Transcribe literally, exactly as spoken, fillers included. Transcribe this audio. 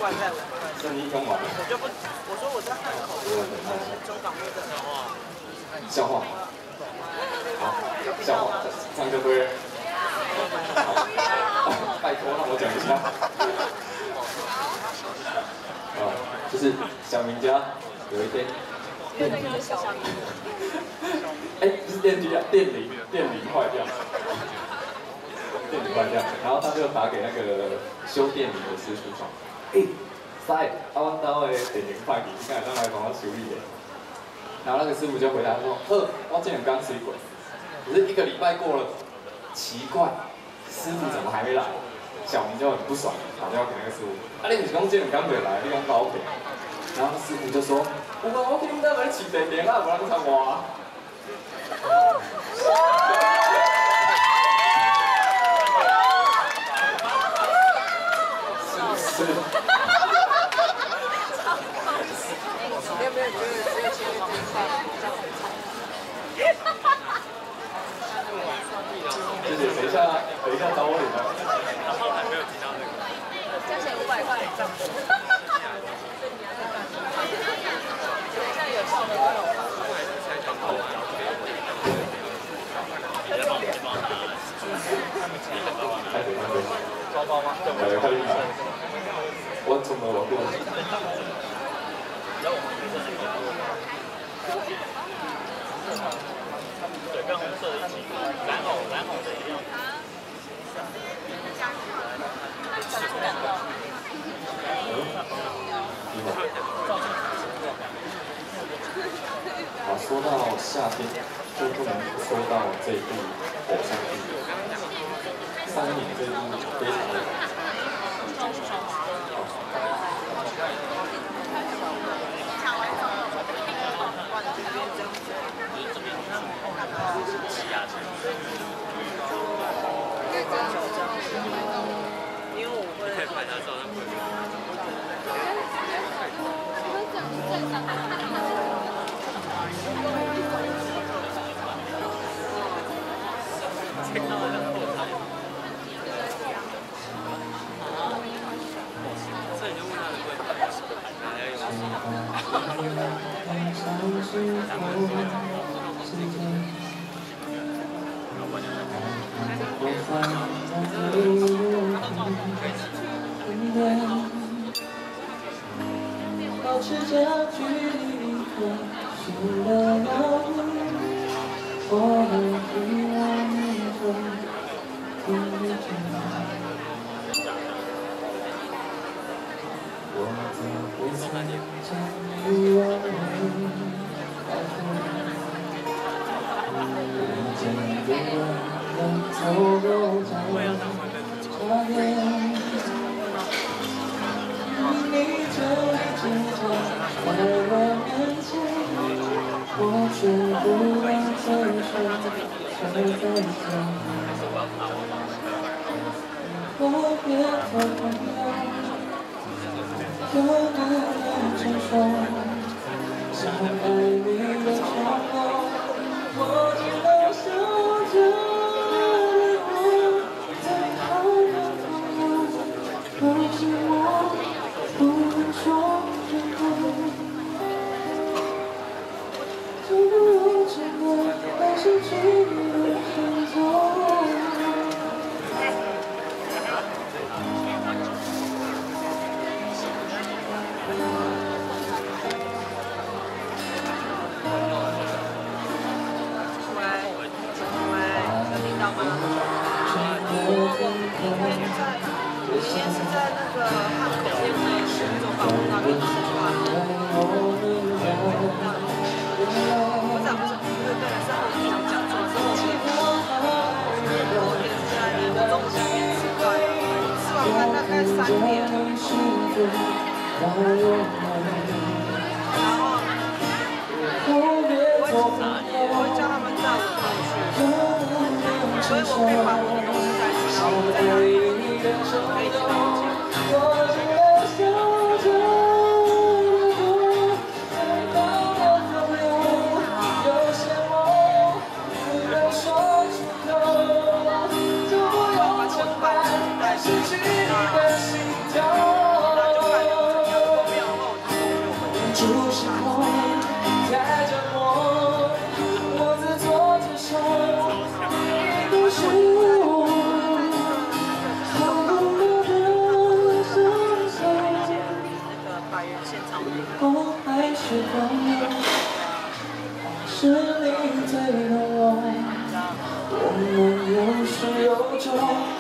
剩一公完了。 我就不，我说我在汉口，中港路的笑话。好，笑话，这样就对了。好，拜托让我讲一下。啊，就是小明家有一天。 那个小明。 哎，不是电锯啊，电铃，电铃坏掉。电铃坏掉，然后他就打给那个修电铃的师傅说：“哎，师，啊，我家的电铃坏去，你敢会当来帮我修理的？”然后那个师傅就回答说：“呵，我这两刚水过。”可是一个礼拜过了，奇怪，师傅怎么还没来？小明就很不爽，打电话给那个师傅：“啊，你不是讲这两刚袂来，你讲搞骗？”然后师傅就说：“我我今仔来试电铃啊，无人插我。”是。 没有没有，只有只有前面这一块比较好看。 谢谢，等一下，等一下找我领啊。 然后还没有提到那个。 加起来五百块。等一下有空的都有发。 开始开始。 包包吗？ 对，快点拿。我怎么我不能？ 对，跟红色的一起，蓝红蓝红的一样。 好，说到夏天，就不能不说到这一部偶像剧。上一年这一部非常的。 因为我会可以拍他照，他不会。这你就问他的问题，哪来保持着距离和心的遥远，我们遗忘你中第一天。我怎会曾将你忘回？遇见的人能走过这差点。你就一直站在我面前，我却不敢再说再再见。我别做朋友，有多难承受，想爱你的承诺，我只能守着我最好的朋友，可是我。不能说真话，就不用真的来失去你的行踪。 喂。 是朋友，还是你最懂我？我们有始有终。